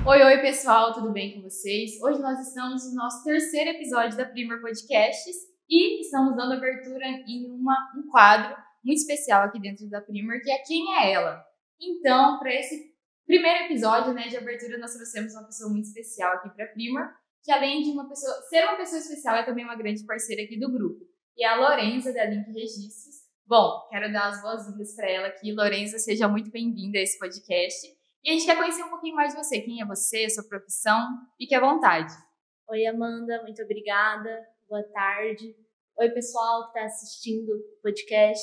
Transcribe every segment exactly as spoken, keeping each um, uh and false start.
Oi, oi pessoal, tudo bem com vocês? Hoje nós estamos no nosso terceiro episódio da Primer Podcasts e estamos dando abertura em uma, um quadro muito especial aqui dentro da Primer, que é Quem é Ela? Então, para esse primeiro episódio, né, de abertura, nós trouxemos uma pessoa muito especial aqui para a Primer, que além de uma pessoa, ser uma pessoa especial, é também uma grande parceira aqui do grupo. E é a Lorenza, da Link Registros. Bom, quero dar as boas-vindas para ela aqui. Lorenza, seja muito bem-vinda a esse podcast. E a gente quer conhecer um pouquinho mais de você. Quem é você, a sua profissão? Fique à vontade. Oi, Amanda. Muito obrigada. Boa tarde. Oi, pessoal que está assistindo o podcast.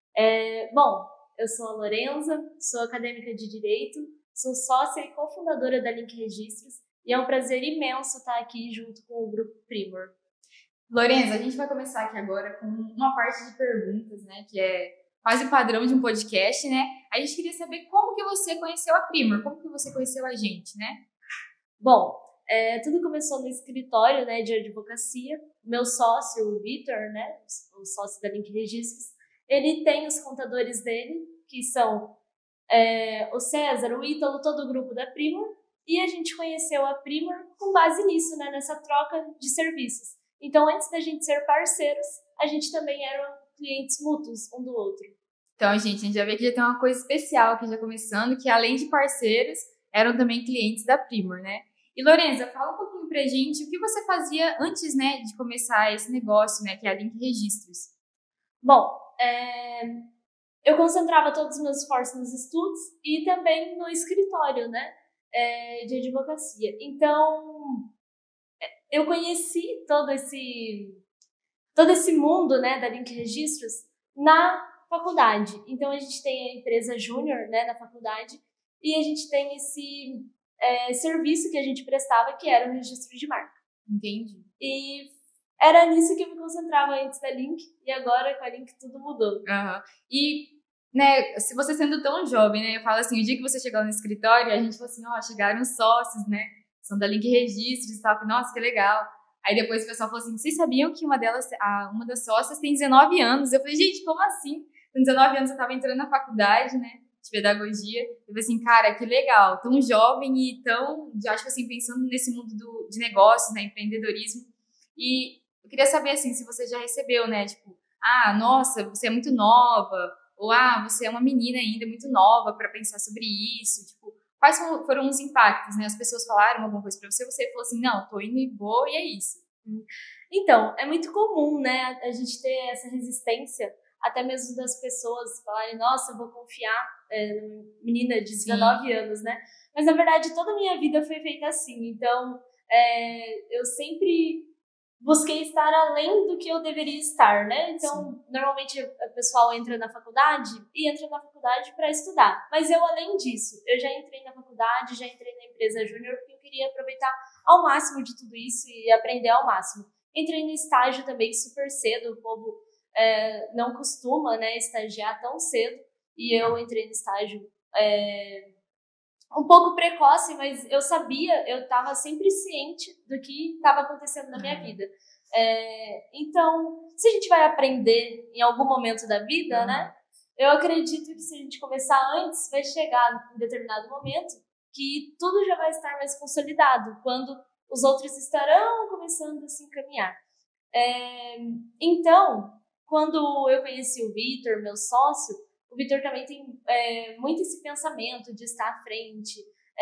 É, bom, eu sou a Lorenza, sou acadêmica de Direito, sou sócia e cofundadora da Link Registros e é um prazer imenso estar aqui junto com o Grupo Primer. Lorenza, a gente vai começar aqui agora com uma parte de perguntas, né, que é quase o padrão de um podcast, né? A gente queria saber como que você conheceu a Primer, como que você conheceu a gente, né? Bom, é, tudo começou no escritório, né, de advocacia. Meu sócio, o Vitor, né, o sócio da Link Registros, ele tem os contadores dele, que são é, o César, o Ítalo, todo o grupo da Primer, e a gente conheceu a Primer com base nisso, né, nessa troca de serviços. Então, antes da gente ser parceiros, a gente também era clientes mútuos um do outro. Então, gente, a gente já vê que já tem uma coisa especial aqui já começando, que além de parceiros, eram também clientes da Primer, né? E, Lorenza, fala um pouquinho pra gente o que você fazia antes, né, de começar esse negócio, né, que é a Link Registros. Bom, é... eu concentrava todos os meus esforços nos estudos e também no escritório, né, é... de advocacia. Então, eu conheci todo esse... todo esse mundo, né, da Link Registros na faculdade. Então, a gente tem a empresa júnior, né, na faculdade, e a gente tem esse é, serviço que a gente prestava, que era o registro de marca. Entendi. E era nisso que eu me concentrava antes da Link, e agora com a Link tudo mudou. Uhum. E, né, se você sendo tão jovem, né, eu falo assim, o dia que você chegou no escritório, a gente falou assim, ó, oh, chegaram os sócios, né, são da Link Registros e tal, nossa, que legal. Aí depois o pessoal falou assim, vocês sabiam que uma delas, a, uma das sócias tem dezenove anos? Eu falei, gente, como assim? Com dezenove anos eu tava entrando na faculdade, né, de pedagogia. Eu falei assim, cara, que legal, tão jovem e tão, já acho assim, pensando nesse mundo do, de negócios, né, empreendedorismo. E eu queria saber, assim, se você já recebeu, né, tipo, ah, nossa, você é muito nova, ou ah, você é uma menina ainda muito nova para pensar sobre isso, tipo, quais foram os impactos, né? As pessoas falaram alguma coisa pra você, você falou assim, não, tô indo e vou e é isso. Então, é muito comum, né, a gente ter essa resistência, até mesmo das pessoas falarem, nossa, eu vou confiar é, numa menina de dezenove Sim. anos, né? Mas, na verdade, toda a minha vida foi feita assim. Então, é, eu sempre busquei estar além do que eu deveria estar, né? Então, Sim. normalmente o pessoal entra na faculdade e entra na faculdade para estudar. Mas eu, além disso, eu já entrei na faculdade, já entrei na empresa júnior porque eu queria aproveitar ao máximo de tudo isso e aprender ao máximo. Entrei no estágio também super cedo, o povo é, não costuma, né, estagiar tão cedo, e eu entrei no estágio é, um pouco precoce, mas eu sabia, eu estava sempre ciente do que estava acontecendo na minha vida. É, então, se a gente vai aprender em algum momento da vida, uhum. né, eu acredito que se a gente começar antes, vai chegar em determinado momento que tudo já vai estar mais consolidado, quando os outros estarão começando a se encaminhar. É, então, quando eu conheci o Vitor, meu sócio, o Vitor também tem é, muito esse pensamento de estar à frente,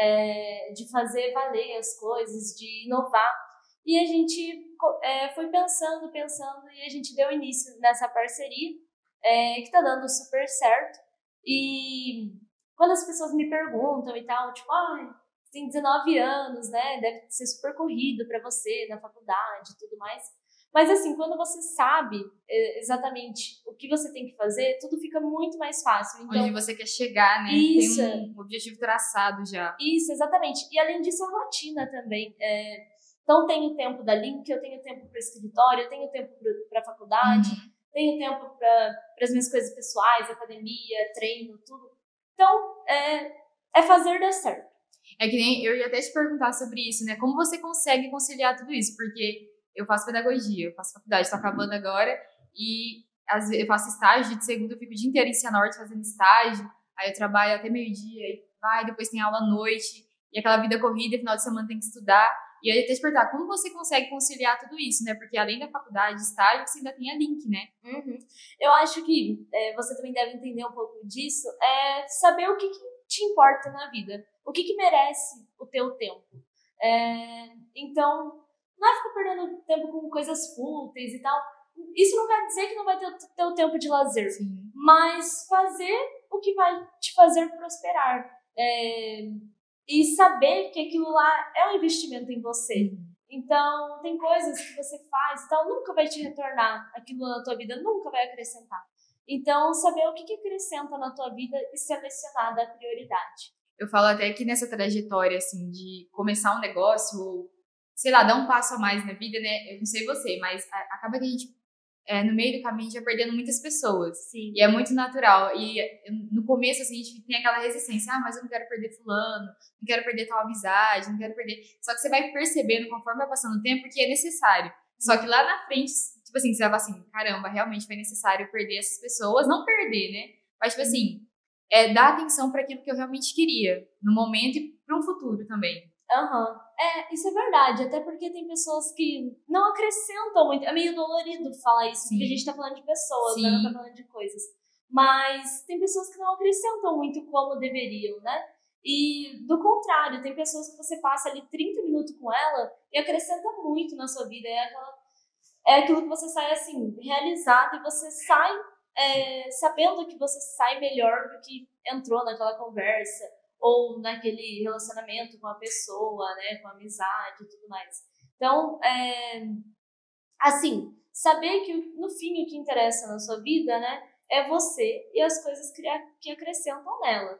é, de fazer valer as coisas, de inovar. E a gente é, foi pensando, pensando, e a gente deu início nessa parceria, é, que está dando super certo. E quando as pessoas me perguntam e tal, tipo, ah, você tem dezenove anos, né? Deve ser super corrido para você na faculdade e tudo mais. Mas, assim, quando você sabe exatamente o que você tem que fazer, tudo fica muito mais fácil. Então, onde você quer chegar, né? Isso. Tem um objetivo traçado já. Isso, exatamente. E, além disso, a rotina também. É... Então, tenho tempo da Link, eu tenho tempo para o escritório, eu tenho tempo para a faculdade, uhum. tenho tempo para as minhas coisas pessoais, academia, treino, tudo. Então, é, é fazer dar certo. É que nem eu ia até te perguntar sobre isso, né? Como você consegue conciliar tudo isso? Porque eu faço pedagogia, eu faço faculdade, estou acabando agora e às vezes eu faço estágio, de segunda eu fico o dia inteiro em Cianorte fazendo estágio, aí eu trabalho até meio-dia, e vai, depois tem aula à noite. e aquela vida corrida, final de semana tem que estudar. E eu ia até te perguntar, como você consegue conciliar tudo isso, né? Porque além da faculdade, estágio, você ainda tem a Link, né? Uhum. Eu acho que é, você também deve entender um pouco disso, é saber o que, que te importa na vida, o que, que merece o teu tempo. É, então, não é ficar perdendo tempo com coisas fúteis e tal. Isso não quer dizer que não vai ter o teu tempo de lazer, Sim. mas fazer o que vai te fazer prosperar. É, e saber que aquilo lá é um investimento em você. Uhum. Então, tem coisas que você faz e tal, nunca vai te retornar aquilo na tua vida, nunca vai acrescentar. Então, saber o que, que acrescenta na tua vida e selecionar a prioridade. Eu falo até que nessa trajetória, assim, de começar um negócio ou, sei lá, dar um passo a mais na vida, né? Eu não sei você, mas acaba que a gente, é, no meio do caminho, a gente vai perdendo muitas pessoas. Sim. E é muito natural. E no começo, assim, a gente tem aquela resistência. Ah, mas eu não quero perder fulano, não quero perder tal amizade, não quero perder... Só que você vai percebendo, conforme vai passando o tempo, que é necessário. Só que lá na frente, tipo assim, você vai falar assim, caramba, realmente foi necessário perder essas pessoas. Não perder, né? Mas, tipo assim, é dar atenção para aquilo que eu realmente queria, no momento e para um futuro também. Aham. Uhum. É, isso é verdade. Até porque tem pessoas que não acrescentam muito. É meio dolorido falar isso, Sim. porque a gente tá falando de pessoas, né? Não tá falando de coisas. Mas tem pessoas que não acrescentam muito como deveriam, né? E, do contrário, tem pessoas que você passa ali trinta minutos com ela e acrescenta muito na sua vida. É, aquela, é aquilo que você sai, assim, realizado e você sai é, sabendo que você sai melhor do que entrou naquela conversa ou naquele relacionamento com a pessoa, né, com a amizade e tudo mais. Então, é, assim, saber que no fim o que interessa na sua vida, né, é você e as coisas que, que acrescentam nela.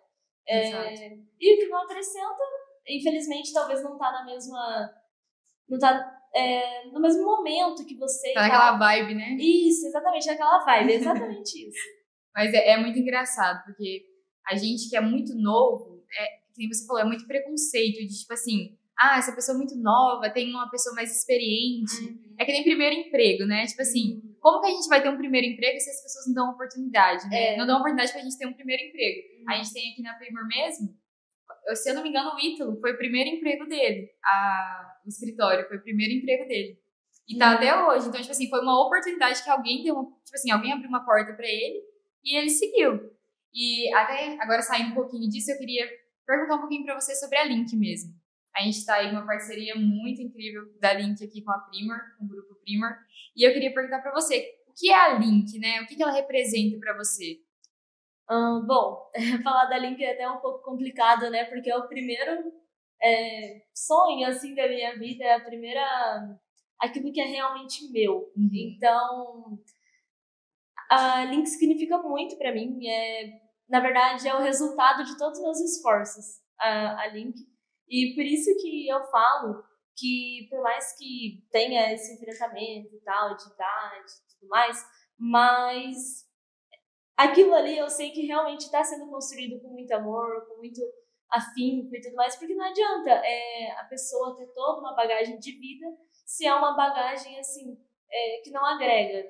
É, e o que não acrescenta, infelizmente, talvez não tá na mesma... Não tá é, no mesmo momento que você... Tá naquela vibe, né? Isso, exatamente, naquela vibe, exatamente isso. Mas é, é muito engraçado, porque a gente que é muito novo, é, como você falou, é muito preconceito de, tipo assim, ah, essa pessoa é muito nova, tem uma pessoa mais experiente. Uhum. É que nem primeiro emprego, né? Tipo assim, uhum. como que a gente vai ter um primeiro emprego se as pessoas não dão oportunidade, né? É. Não dão oportunidade pra gente ter um primeiro emprego. Uhum. A gente tem aqui na Primor mesmo, se eu não me engano, o Ítalo foi o primeiro emprego dele. A, o escritório foi o primeiro emprego dele. E tá uhum. até hoje. Então, tipo assim, foi uma oportunidade que alguém deu, uma, tipo assim, alguém abriu uma porta pra ele e ele seguiu. E até agora, saindo um pouquinho disso, eu queria perguntar um pouquinho pra você sobre a Link mesmo. A gente tá aí com uma parceria muito incrível da Link aqui com a Primor, com o grupo Primor. E eu queria perguntar pra você, o que é a Link, né? O que, que ela representa pra você? Hum, bom, falar da Link é até um pouco complicado, né? Porque é o primeiro é, sonho, assim, da minha vida. É a primeira... Aquilo que é realmente meu. Uhum. Então, a Link significa muito pra mim. É, na verdade, é o resultado de todos os meus esforços, a, a Link. E por isso que eu falo que, por mais que tenha esse enfrentamento e tal, de idade e tudo mais, mas aquilo ali eu sei que realmente está sendo construído com muito amor, com muito afinco e tudo mais, porque não adianta é, a pessoa ter toda uma bagagem de vida se é uma bagagem, assim, é, que não agrega.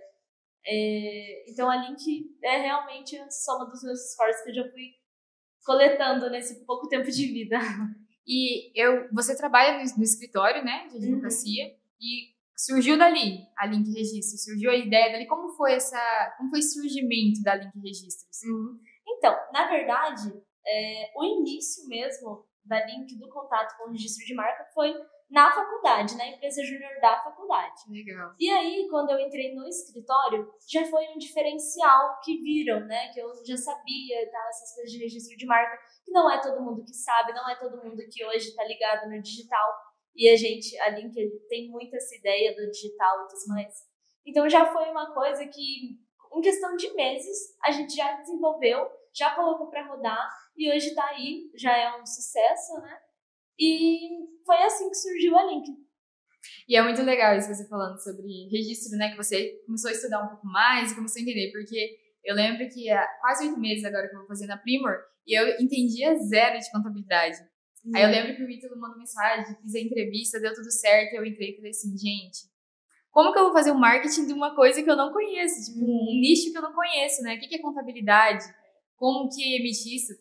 É, então a Link é realmente a soma dos meus esforços que eu já fui coletando nesse pouco tempo de vida. E eu, você trabalha no, no escritório, né, de advocacia, uhum. e surgiu dali a Link Registros, surgiu a ideia dali. Como foi essa, como foi o surgimento da Link Registros? Uhum. Então, na verdade, é, o início mesmo da Link, do contato com o registro de marca, foi na faculdade, na empresa júnior da faculdade. Legal. E aí, quando eu entrei no escritório, já foi um diferencial que viram, né? Que eu já sabia, tá, essas coisas de registro de marca, que não é todo mundo que sabe, não é todo mundo que hoje tá ligado no digital. E a gente, a Link, tem muito essa ideia do digital e tudo mais. Então, já foi uma coisa que, em questão de meses, a gente já desenvolveu, já colocou para rodar, e hoje tá aí, já é um sucesso, né? E foi assim que surgiu a Link. E é muito legal isso que você falando sobre registro, né? Que você começou a estudar um pouco mais e começou a entender. Porque eu lembro que há quase oito meses agora que eu vou fazer na Primor, e eu entendia zero de contabilidade. Hum. Aí eu lembro que o Ítalo mandou mensagem, fiz a entrevista, deu tudo certo, eu entrei e falei assim, gente, como que eu vou fazer o marketing de uma coisa que eu não conheço? Tipo, hum. um nicho que eu não conheço, né? O que é contabilidade? Como que emite isso?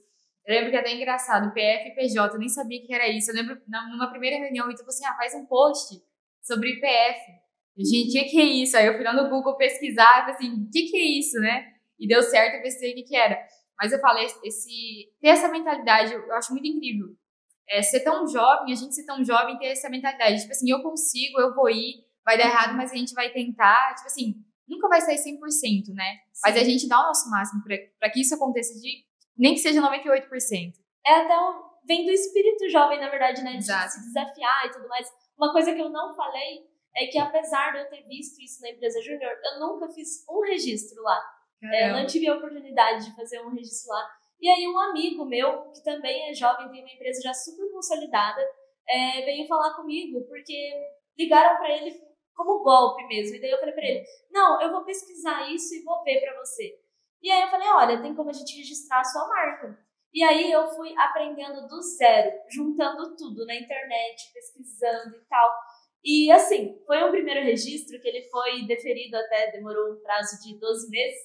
Eu lembro que é até engraçado, P F e P J, eu nem sabia que era isso. Eu lembro, numa primeira reunião, o Ita falou assim, ah, faz um post sobre P F. Gente, o que, que é isso? Aí eu fui lá no Google pesquisar, falei assim, o que, que é isso, né? E deu certo, eu pensei o que, que era. Mas eu falei, esse, ter essa mentalidade, eu acho muito incrível. É, ser tão jovem, a gente ser tão jovem, ter essa mentalidade. Tipo assim, eu consigo, eu vou ir, vai dar errado, mas a gente vai tentar. Tipo assim, nunca vai sair cem por cento, né? Sim. Mas a gente dá o nosso máximo para que isso aconteça, de, nem que seja noventa e oito por cento. É até um, vem do espírito jovem, na verdade, né? De Exato. se desafiar e tudo mais. Uma coisa que eu não falei é que, apesar de eu ter visto isso na empresa júnior, eu nunca fiz um registro lá. É, eu não tive a oportunidade de fazer um registro lá. E aí um amigo meu, que também é jovem, tem uma empresa já super consolidada, é, veio falar comigo, porque ligaram para ele como golpe mesmo. E daí eu falei para ele, não, eu vou pesquisar isso e vou ver para você. E aí eu falei, olha, tem como a gente registrar a sua marca. E aí eu fui aprendendo do zero, juntando tudo na internet, pesquisando e tal. E assim, foi um primeiro registro que ele foi deferido até, demorou um prazo de doze meses.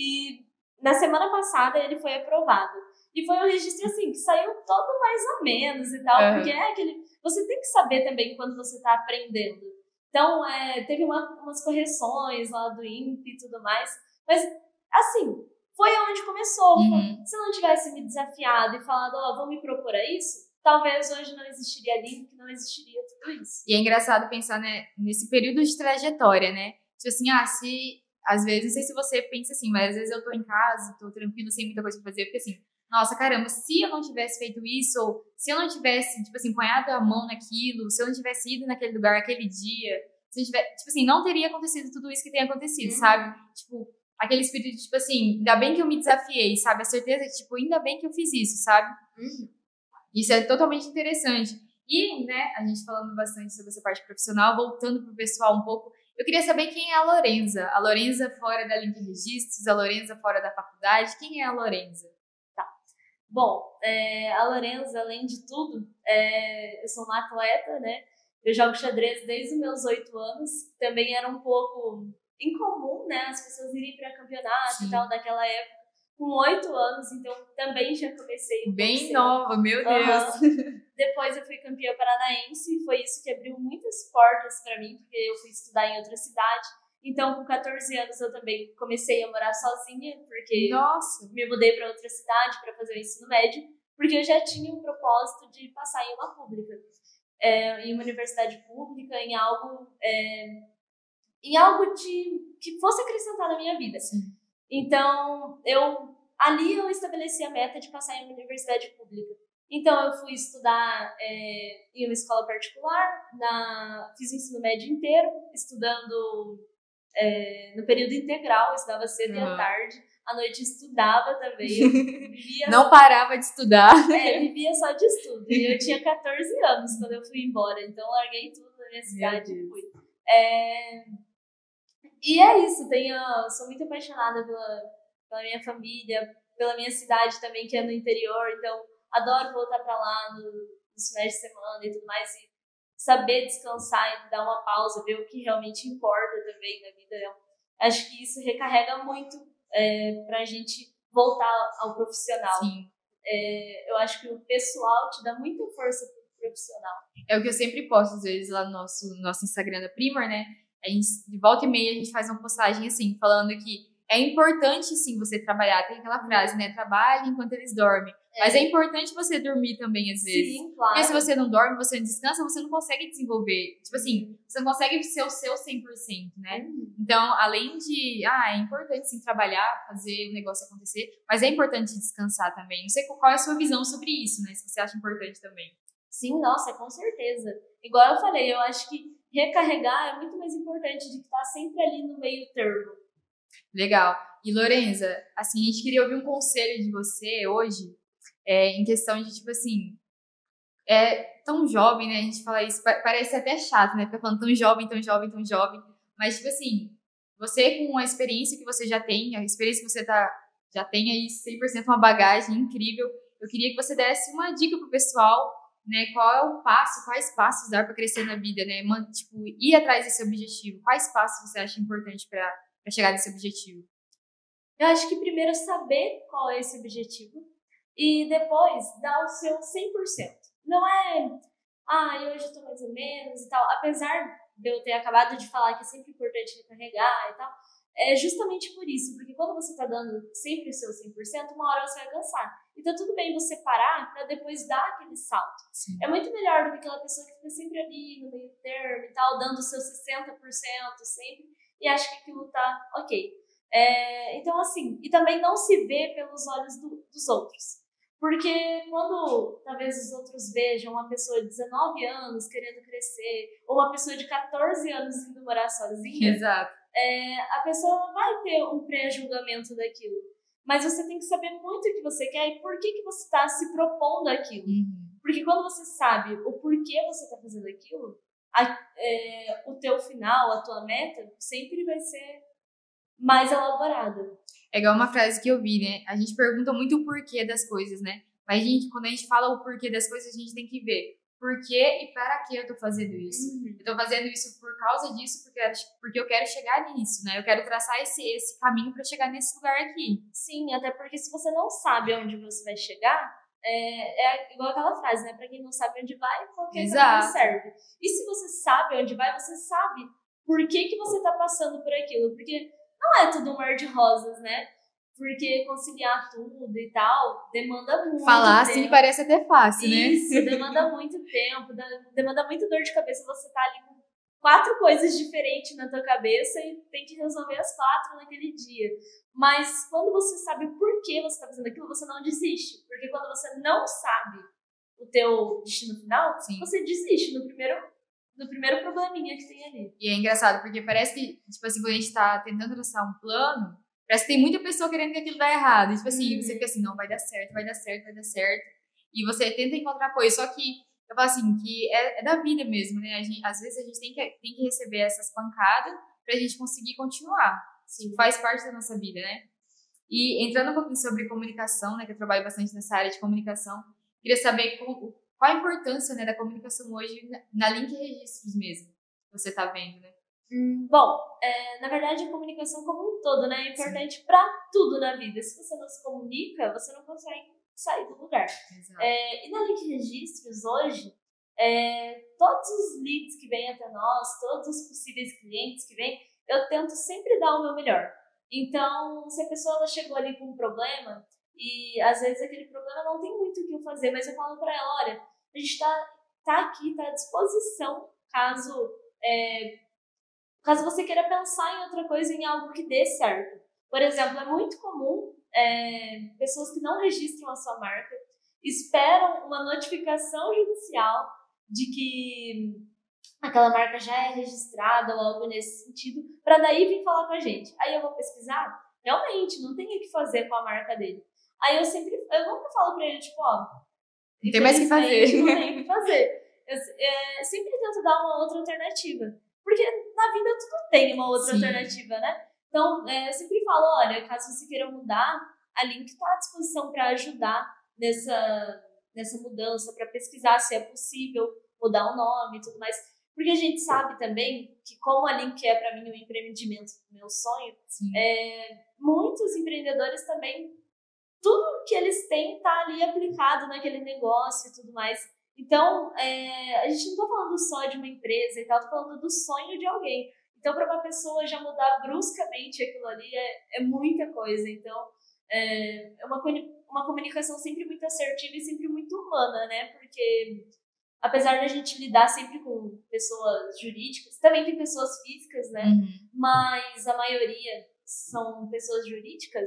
E na semana passada ele foi aprovado. E foi um registro assim, que saiu todo mais ou menos e tal, uhum. Porque é aquele. Você tem que saber também quando você está aprendendo. Então, é, teve uma, umas correções lá do I N P e tudo mais. Mas, assim, foi onde começou. Uhum. Se eu não tivesse me desafiado e falado, ó, oh, vou me propor a isso, talvez hoje não existiria link, não existiria tudo isso. E é engraçado pensar, né, nesse período de trajetória, né? Tipo assim, ah, se. Às vezes, não sei se você pensa assim, mas às vezes eu tô em casa, tô tranquilo, sem muita coisa pra fazer, porque assim, nossa, caramba, se eu não tivesse feito isso, ou se eu não tivesse, tipo assim, ponhado a mão naquilo, se eu não tivesse ido naquele lugar, aquele dia, se eu tivesse, tipo assim, não teria acontecido tudo isso que tem acontecido, uhum. Sabe? Tipo, aquele espírito, tipo assim, ainda bem que eu me desafiei, sabe? A certeza que, tipo, ainda bem que eu fiz isso, sabe? Uhum. Isso é totalmente interessante. E, né, a gente falando bastante sobre essa parte profissional, voltando pro pessoal um pouco, eu queria saber quem é a Lorenza. A Lorenza fora da Link Registros, a Lorenza fora da faculdade. Quem é a Lorenza? Tá. Bom, é, a Lorenza, além de tudo, é, eu sou uma atleta, né? Eu jogo xadrez desde os meus oito anos. Também era um pouco incomum, né? As pessoas irem para campeonato Sim. e tal, naquela época. Com oito anos, então também já comecei. Um Bem nova, meu Deus! Uhum. Depois eu fui campeã paranaense e foi isso que abriu muitas portas para mim, porque eu fui estudar em outra cidade. Então, com catorze anos, eu também comecei a morar sozinha, porque Nossa. me mudei para outra cidade para fazer o ensino médio, porque eu já tinha um propósito de passar em uma pública, é, em uma universidade pública, em algo, é, em algo de, que fosse acrescentar na minha vida. Sim. Então, eu, ali eu estabeleci a meta de passar em uma universidade pública. Então, eu fui estudar é, em uma escola particular, na, fiz o ensino médio inteiro, estudando é, no período integral, eu estudava cedo uhum. e à tarde. À noite estudava também. Eu vivia Não só, parava de estudar. É, vivia só de estudo. E eu tinha catorze anos quando eu fui embora, então larguei tudo na minha cidade e fui. É, e é isso, tenho, sou muito apaixonada pela, pela minha família, pela minha cidade também, que é no interior, então adoro voltar pra lá no, nos finais de semana e tudo mais, e saber descansar e dar uma pausa, ver o que realmente importa também na vida. Eu acho que isso recarrega muito é, pra gente voltar ao profissional. Sim. É, eu acho que o pessoal te dá muita força pro profissional. É o que eu sempre posto, às vezes, lá no nosso, no nosso Instagram da Primor, né? A gente, de volta e meia, a gente faz uma postagem assim, falando que é importante, sim, você trabalhar. Tem aquela frase, né? Trabalhe enquanto eles dormem. É. Mas é importante você dormir também, às vezes. Sim, claro. Porque se você não dorme, você não descansa, você não consegue desenvolver. Tipo assim, você não consegue ser o seu cem por cento, né? Uhum. Então, além de... Ah, é importante, sim, trabalhar, fazer o negócio acontecer. Mas é importante descansar também. Não sei qual é a sua visão sobre isso, né? Se você acha importante também. Sim, nossa, com certeza. Igual eu falei, eu acho que recarregar é muito mais importante de estar sempre ali no meio termo. Legal. E, Lorenza, assim, a gente queria ouvir um conselho de você hoje, é, em questão de, tipo assim, é tão jovem, né? A gente fala isso, parece até chato, né? Ficar falando tão jovem, tão jovem, tão jovem. Mas, tipo assim, você com a experiência que você já tem, a experiência que você tá, já tem aí cem por cento uma bagagem incrível, eu queria que você desse uma dica pro pessoal, né? Qual é o passo, quais passos dar para crescer na vida, né? Man, tipo, ir atrás desse objetivo. Quais passos você acha importante para para chegar nesse objetivo? Eu acho que primeiro saber qual é esse objetivo. E depois dá o seu cem por cento. Não é, ah, hoje eu tô mais ou menos e tal. Apesar de eu ter acabado de falar que é sempre importante recarregar e tal, é justamente por isso, porque quando você tá dando sempre o seu cem por cento, uma hora você vai cansar. Então tudo bem você parar pra depois dar aquele salto. Sim. É muito melhor do que aquela pessoa que fica sempre ali no meio termo e tal, dando o seu sessenta por cento sempre e acha que aquilo tá ok. É, então assim, e também não se vê pelos olhos do, dos outros. Porque quando talvez os outros vejam uma pessoa de dezenove anos querendo crescer, ou uma pessoa de catorze anos indo morar sozinha, Exato. É, a pessoa vai ter um pré-julgamento daquilo. Mas você tem que saber muito o que você quer e por que, que você está se propondo aquilo. Uhum. Porque quando você sabe o porquê você está fazendo aquilo, a, é, o teu final, a tua meta, sempre vai ser mais elaborada. É igual uma frase que eu vi, né? A gente pergunta muito o porquê das coisas, né? Mas a gente, quando a gente fala o porquê das coisas, a gente tem que ver por quê e para que eu tô fazendo isso. Uhum. Eu tô fazendo isso por causa disso, porque, porque eu quero chegar nisso, né? Eu quero traçar esse, esse caminho para chegar nesse lugar aqui. Sim, até porque se você não sabe aonde você vai chegar, é, é igual aquela frase, né? Pra quem não sabe onde vai, qualquer caminho serve. E se você sabe onde vai, você sabe por que, que você tá passando por aquilo. Porque não é tudo um mar de rosas, né? Porque conciliar tudo e tal demanda muito Falar tempo. assim parece até fácil, né? Isso, demanda muito tempo, demanda muito dor de cabeça. Você tá ali com quatro coisas diferentes na tua cabeça e tem que resolver as quatro naquele dia. Mas quando você sabe o porquê você tá fazendo aquilo, você não desiste. Porque quando você não sabe o teu destino final, Sim. você desiste no primeiro, no primeiro probleminha que tem ali. E é engraçado, porque parece que, tipo assim, quando a gente tá tentando traçar um plano, parece que tem muita pessoa querendo que aquilo dê errado. E, tipo assim, uhum. você fica assim, não, vai dar certo, vai dar certo, vai dar certo. E você tenta encontrar apoio. Só que, eu falo assim, que é, é da vida mesmo, né? A gente, às vezes a gente tem que, tem que receber essas pancadas pra gente conseguir continuar. Sim. Faz parte da nossa vida, né? E entrando um pouquinho sobre comunicação, né? Que eu trabalho bastante nessa área de comunicação. Queria saber como, qual a importância, né, da comunicação hoje na, na Link Registros mesmo. Que você tá vendo, né? Hum, bom, é, na verdade a comunicação como um todo, né, é importante para tudo na vida. Se você não se comunica, você não consegue sair do lugar. É, e na Link Registros hoje, é, todos os leads que vêm até nós, todos os possíveis clientes que vêm, eu tento sempre dar o meu melhor. Então, se a pessoa ela chegou ali com um problema e às vezes aquele problema não tem muito o que eu fazer, mas eu falo para ela, olha, a gente tá, tá aqui, tá à disposição caso... É, Caso você queira pensar em outra coisa, em algo que dê certo. Por exemplo, é muito comum é, pessoas que não registram a sua marca esperam uma notificação judicial de que aquela marca já é registrada ou algo nesse sentido, para daí vir falar com a gente. Aí eu vou pesquisar, realmente, não tem o que fazer com a marca dele. Aí eu sempre, eu nunca falo para ele, tipo, ó, não tem mais o que fazer. Não tem o que fazer. Eu é, sempre tento dar uma outra alternativa. Porque na vida tudo tem uma outra Sim. alternativa, né? Então, é, eu sempre falo, olha, caso você queira mudar, a Link está à disposição para ajudar nessa, nessa mudança, para pesquisar se é possível mudar o nome e tudo mais. Porque a gente sabe também que como a Link é para mim um empreendimento, meu sonho, é, muitos empreendedores também, tudo que eles têm está ali aplicado naquele negócio e tudo mais. Então, é, a gente não está falando só de uma empresa e tal, está falando do sonho de alguém. Então, para uma pessoa já mudar bruscamente aquilo ali é, é muita coisa. Então, é, é uma, uma comunicação sempre muito assertiva e sempre muito humana, né? Porque, apesar de a gente lidar sempre com pessoas jurídicas, também tem pessoas físicas, né? Uhum. Mas a maioria são pessoas jurídicas.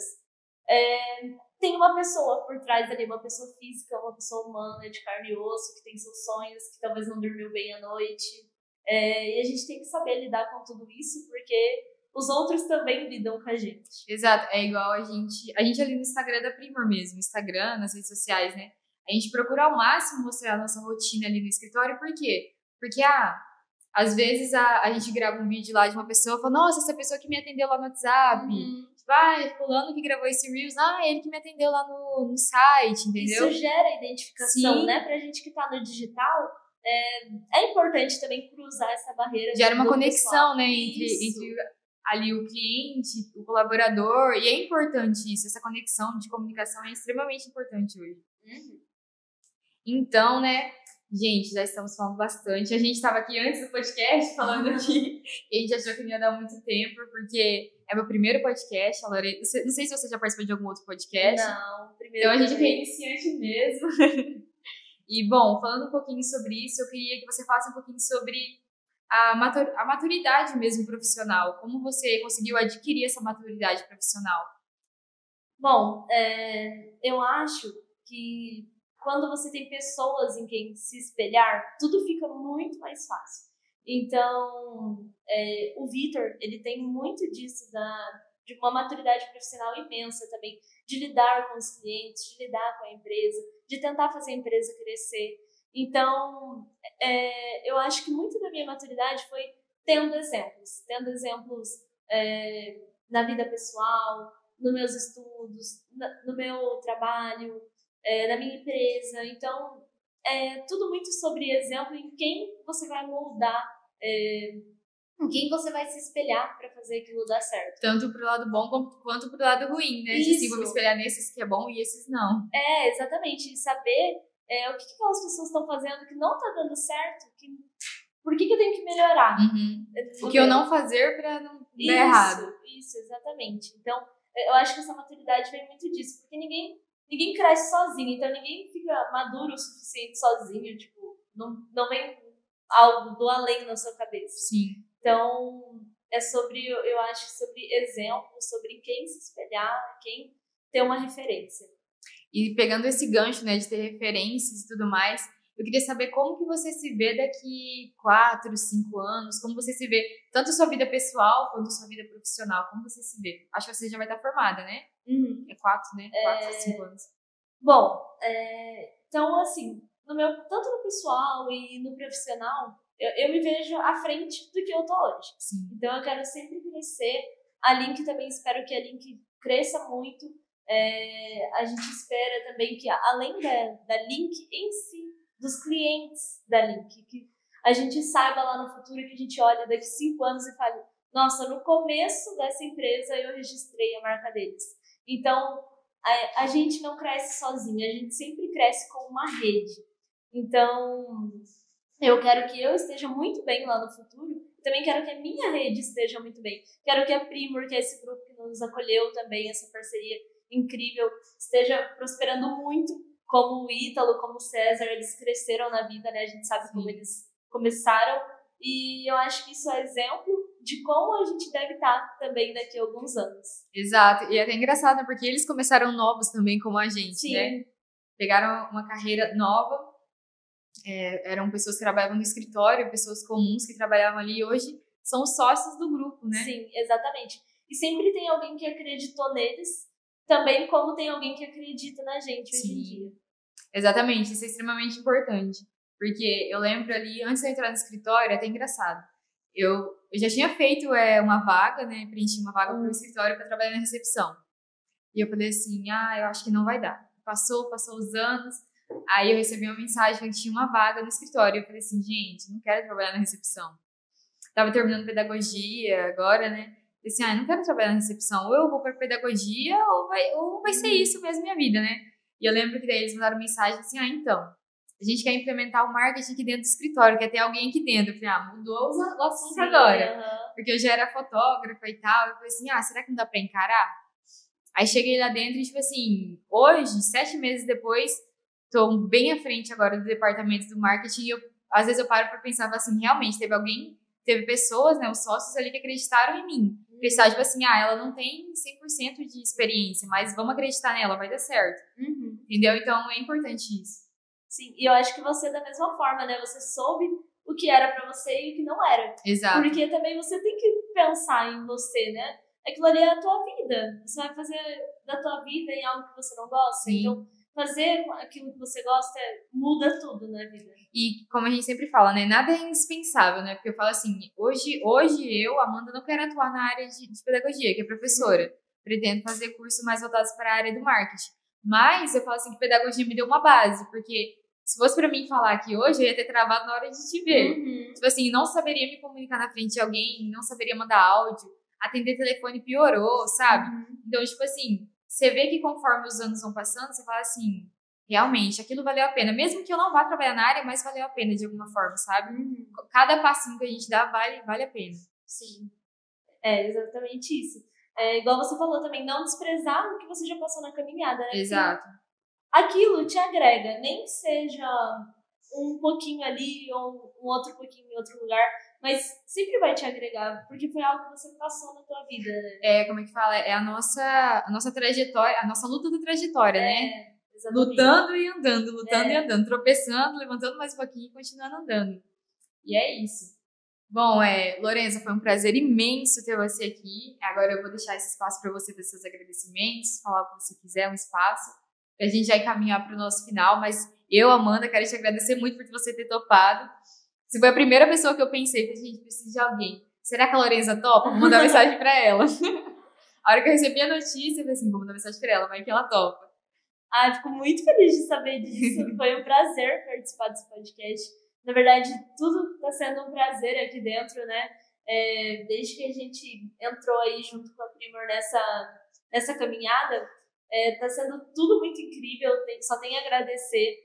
É, tem uma pessoa por trás ali, uma pessoa física, uma pessoa humana, de carne e osso, que tem seus sonhos, que talvez não dormiu bem à noite. É, e a gente tem que saber lidar com tudo isso, porque os outros também lidam com a gente. Exato, é igual a gente, a gente ali no Instagram da Primor mesmo, Instagram, nas redes sociais, né? A gente procura ao máximo mostrar a nossa rotina ali no escritório, por quê? Porque, ah, às vezes a, a gente grava um vídeo lá de uma pessoa e fala, nossa, essa pessoa que me atendeu lá no WhatsApp, uhum. vai, fulano que gravou esse Reels, ah, ele que me atendeu lá no, no site, entendeu? Isso gera identificação, Sim. né? Pra gente que tá no digital, é, é importante também cruzar essa barreira. Gera uma conexão, pessoal. né, entre, entre ali o cliente, o colaborador, e é importante isso, essa conexão de comunicação é extremamente importante hoje. Uhum. Então, né, gente, já estamos falando bastante. A gente estava aqui antes do podcast falando aqui, e a gente achou que não ia dar muito tempo, porque é meu primeiro podcast, a Lorena, não sei se você já participou de algum outro podcast. Não, primeiro. Então a gente é iniciante mesmo. E, bom, falando um pouquinho sobre isso, eu queria que você falasse um pouquinho sobre a, matur a maturidade mesmo profissional. Como você conseguiu adquirir essa maturidade profissional? Bom, é, eu acho que quando você tem pessoas em quem se espelhar, tudo fica muito mais fácil. Então, é, o Vitor, ele tem muito disso, da, de uma maturidade profissional imensa também, de lidar com os clientes, de lidar com a empresa, de tentar fazer a empresa crescer. Então, é, eu acho que muito da minha maturidade foi tendo exemplos, tendo exemplos é, na vida pessoal, nos meus estudos, no meu trabalho, é, na minha empresa. Então, é tudo muito sobre exemplo em quem você vai moldar, é, em quem você vai se espelhar para fazer aquilo dar certo. Tanto pro lado bom quanto pro lado ruim, né? Isso. Assim, vou me espelhar nesses que é bom e esses não. É, exatamente. E saber é, o que, que aquelas pessoas estão fazendo que não tá dando certo, que, por que, que eu tenho que melhorar? Uhum. O que eu não fazer para não dar isso, errado. Isso, exatamente. Então, eu acho que essa maturidade vem muito disso, porque ninguém, ninguém cresce sozinho, então ninguém fica maduro o suficiente sozinho, tipo, não, não vem algo do além na sua cabeça. Sim. Então, é sobre, eu acho, sobre exemplo, sobre quem se espelhar, quem ter uma referência. E pegando esse gancho, né, de ter referências e tudo mais, eu queria saber como que você se vê daqui quatro, cinco anos, como você se vê, tanto sua vida pessoal quanto sua vida profissional, como você se vê? Acho que você já vai estar formada, né? Uhum. É quatro, né? Quatro, é... cinco anos. Bom, é... então, assim, no meu, tanto no pessoal e no profissional, eu, eu me vejo à frente do que eu tô hoje. Sim. Então, eu quero sempre crescer. A Link também, espero que a Link cresça muito. É... A gente espera também que, além da, da Link em si, dos clientes da Link, que a gente saiba lá no futuro, que a gente olha daqui cinco anos e fale, nossa, no começo dessa empresa eu registrei a marca deles. Então, a, a gente não cresce sozinha, a gente sempre cresce com uma rede. Então, eu quero que eu esteja muito bem lá no futuro, também quero que a minha rede esteja muito bem. Quero que a Primor, que é esse grupo que nos acolheu também, essa parceria incrível, esteja prosperando muito, como o Ítalo, como o César, eles cresceram na vida, né? A gente sabe Sim. como eles começaram. E eu acho que isso é exemplo de como a gente deve estar também daqui a alguns anos. Exato. E é até engraçado, né? Porque eles começaram novos também, como a gente, Sim. né? Pegaram uma carreira nova. É, eram pessoas que trabalhavam no escritório, pessoas comuns que trabalhavam ali. E hoje são sócios do grupo, né? Sim, exatamente. E sempre tem alguém que acreditou neles, também como tem alguém que acredita na gente hoje Sim. em dia. Exatamente, isso é extremamente importante. Porque eu lembro ali, antes de eu entrar no escritório, é até engraçado. Eu, eu já tinha feito é, uma vaga, né? Preenchi uma vaga hum. para o escritório para trabalhar na recepção. E eu falei assim, ah, eu acho que não vai dar. Passou, passou os anos. Aí eu recebi uma mensagem que tinha uma vaga no escritório. Eu falei assim, gente, não quero trabalhar na recepção. Tava terminando pedagogia agora, né? Falei assim, ah, eu não quero trabalhar na recepção. Ou eu vou para pedagogia, ou vai, ou vai ser isso mesmo minha vida, né? E eu lembro que daí eles mandaram mensagem assim, ah, então, a gente quer implementar o marketing aqui dentro do escritório, quer ter alguém aqui dentro. Eu falei, ah, mudou o assunto Sim, agora. Uh-huh. Porque eu já era fotógrafa e tal. Eu falei assim, ah, será que não dá pra encarar? Aí cheguei lá dentro e, tipo assim, hoje, sete meses depois, tô bem à frente agora do departamento do marketing e eu, às vezes eu paro pra pensar assim, realmente, teve alguém, teve pessoas, né, os sócios ali que acreditaram em mim. Uhum. Pensar, tipo assim, ah, ela não tem cem por cento de experiência, mas vamos acreditar nela, vai dar certo. Uhum. Entendeu? Então, é importante isso. Sim, e eu acho que você, da mesma forma, né, você soube o que era pra você e o que não era. Exato. Porque também você tem que pensar em você, né? Aquilo ali é a tua vida. Você vai fazer da tua vida em algo que você não gosta. Sim. Então, fazer aquilo que você gosta muda tudo na vida. E como a gente sempre fala, né? Nada é indispensável, né? Porque eu falo assim, hoje, hoje eu, Amanda, não quero atuar na área de, de pedagogia, que é professora. Pretendo fazer curso mais voltados para a área do marketing. Mas eu falo assim que pedagogia me deu uma base, porque se fosse pra mim falar aqui hoje, eu ia ter travado na hora de te ver. Uhum. Tipo assim, não saberia me comunicar na frente de alguém, não saberia mandar áudio. atender telefone piorou, sabe? Uhum. Então, tipo assim, você vê que conforme os anos vão passando, você fala assim, realmente, aquilo valeu a pena. Mesmo que eu não vá trabalhar na área, mas valeu a pena de alguma forma, sabe? Uhum. Cada passinho que a gente dá vale, vale a pena. Sim, é exatamente isso. É, igual você falou também, não desprezar o que você já passou na caminhada, né? Exato. Porque aquilo te agrega, nem que seja um pouquinho ali ou um outro pouquinho em outro lugar, mas sempre vai te agregar, porque foi algo que você passou na tua vida, né? É, como é que fala? É a nossa, a nossa trajetória, a nossa luta da trajetória, É, né? exatamente. Lutando e andando, lutando É. e andando, tropeçando, levantando mais um pouquinho e continuando andando. E é isso. Bom, é, Lorenza, foi um prazer imenso ter você aqui. Agora eu vou deixar esse espaço para você fazer seus agradecimentos, falar o que você quiser, um espaço, pra gente já encaminhar para o nosso final, mas eu, Amanda, quero te agradecer muito por você ter topado. Você foi a primeira pessoa que eu pensei, que a gente precisa de alguém. Será que a Lorenza topa? Vou mandar mensagem para ela. A hora que eu recebi a notícia, eu falei assim, vou mandar mensagem para ela, vai que ela topa. Ah, fico muito feliz de saber disso. Foi um prazer participar desse podcast. Na verdade, tudo está sendo um prazer aqui dentro, né? É, desde que a gente entrou aí junto com a Primor nessa, nessa caminhada, está é, sendo tudo muito incrível. Tem, só tenho a agradecer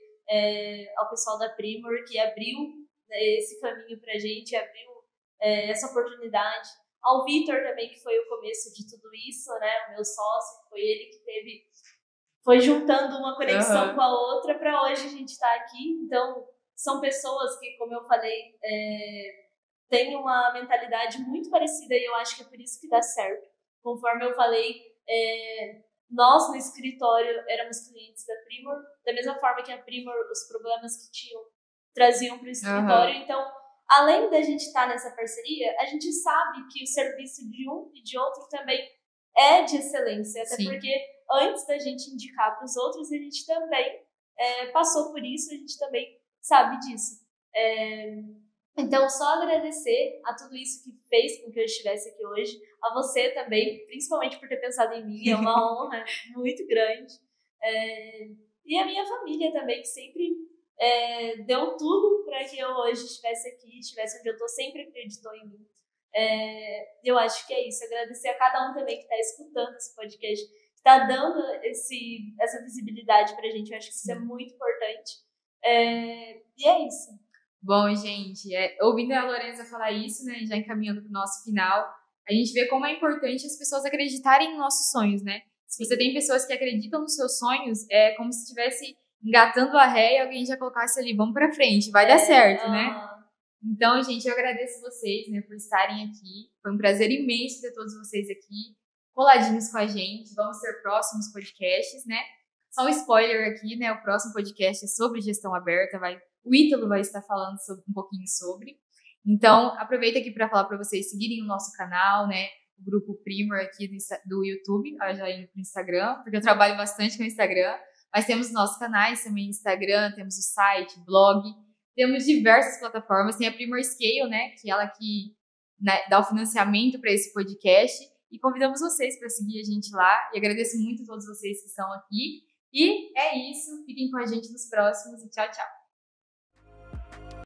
é, ao pessoal da Primor que abriu né, esse caminho pra gente, abriu é, essa oportunidade. Ao Vitor também, que foi o começo de tudo isso, né? O meu sócio, foi ele que teve... Foi juntando uma conexão uhum. com a outra para hoje a gente estar tá aqui. Então, são pessoas que, como eu falei, é, têm uma mentalidade muito parecida e eu acho que é por isso que dá certo. Conforme eu falei, é, nós no escritório éramos clientes da Primor, da mesma forma que a Primor, os problemas que tinham, traziam para o escritório. Uhum. Então, além da gente estar tá nessa parceria, a gente sabe que o serviço de um e de outro também é de excelência. Até Sim. porque antes da gente indicar para os outros, a gente também é, passou por isso, a gente também sabe disso. É, então, só agradecer a tudo isso que fez com que eu estivesse aqui hoje, a você também, principalmente por ter pensado em mim, é uma honra muito grande. É, e a minha família também, que sempre é, deu tudo para que eu hoje estivesse aqui, estivesse onde eu estou, sempre acreditou em mim. É, eu acho que é isso, agradecer a cada um também que está escutando esse podcast, que está dando esse, essa visibilidade pra gente, eu acho que isso é muito importante. É, e é isso. Bom, gente, é, ouvindo a Lorenza falar isso, né, já encaminhando para o nosso final, a gente vê como é importante as pessoas acreditarem em nossos sonhos, né? Se você tem pessoas que acreditam nos seus sonhos, é como se estivesse engatando a ré e alguém já colocasse ali, vamos pra frente, vai é, dar certo, uh... né? Então, gente, eu agradeço vocês, né, por estarem aqui. Foi um prazer imenso ter todos vocês aqui, coladinhos com a gente. Vamos ter próximos podcasts, né? Só um spoiler aqui, né? O próximo podcast é sobre gestão aberta. Vai, o Ítalo vai estar falando sobre, um pouquinho sobre. Então, aproveita aqui para falar para vocês seguirem o nosso canal, né? O grupo Primor aqui do, do YouTube, já indo pro Instagram, porque eu trabalho bastante com o Instagram. Mas temos nossos canais também no Instagram, temos o site, blog. Temos diversas plataformas, tem a Primor Scale, né, que é ela que né, dá o financiamento para esse podcast, e convidamos vocês para seguir a gente lá, e agradeço muito a todos vocês que estão aqui, e é isso, fiquem com a gente nos próximos, e tchau, tchau!